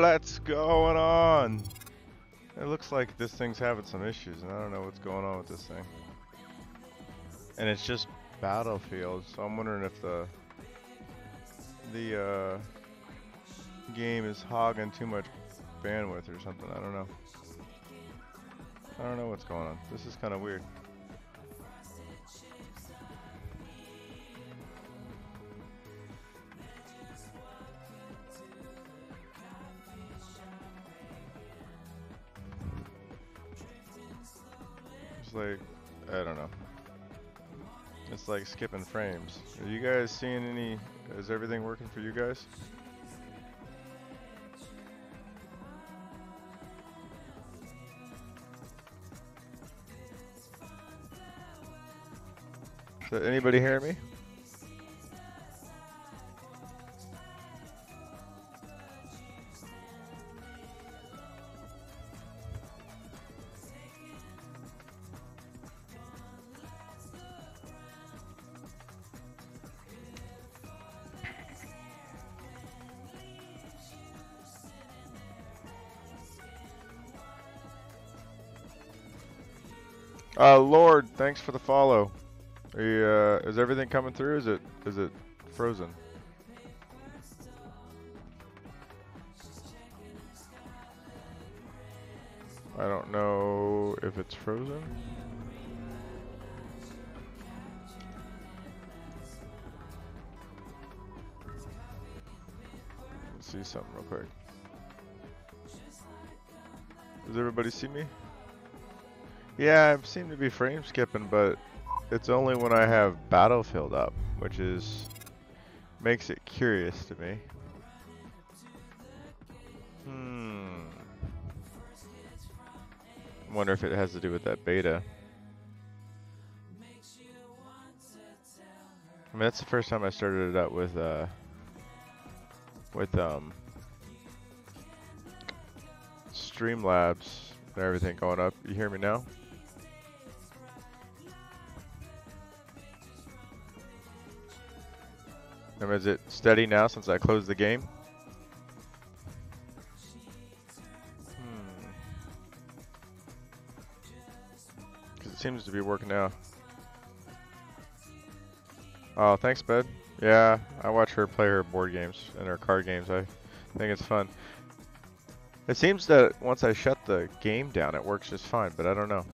Let's going on. It looks like this thing's having some issues, and I don't know what's going on with this thing. And it's just Battlefield, so I'm wondering if the game is hogging too much bandwidth or something. I don't know. I don't know what's going on. This is kind of weird. It's like, I don't know. It's like skipping frames. Are you guys seeing any? Is everything working for you guys? Does anybody hear me? Lord, thanks for the follow. Are you, is everything coming through? Is it frozen? I don't know if it's frozen. Let's see something real quick. Does everybody see me? Yeah, I seem to be frame skipping, but it's only when I have Battlefield up, which makes it curious to me. I wonder if it has to do with that beta. I mean, that's the first time I started it up with Streamlabs and everything going up. You hear me now? And is it steady now since I closed the game? Because it seems to be working now. Oh, thanks, bud. Yeah, I watch her play her board games and her card games. I think it's fun. It seems that once I shut the game down, it works just fine, but I don't know.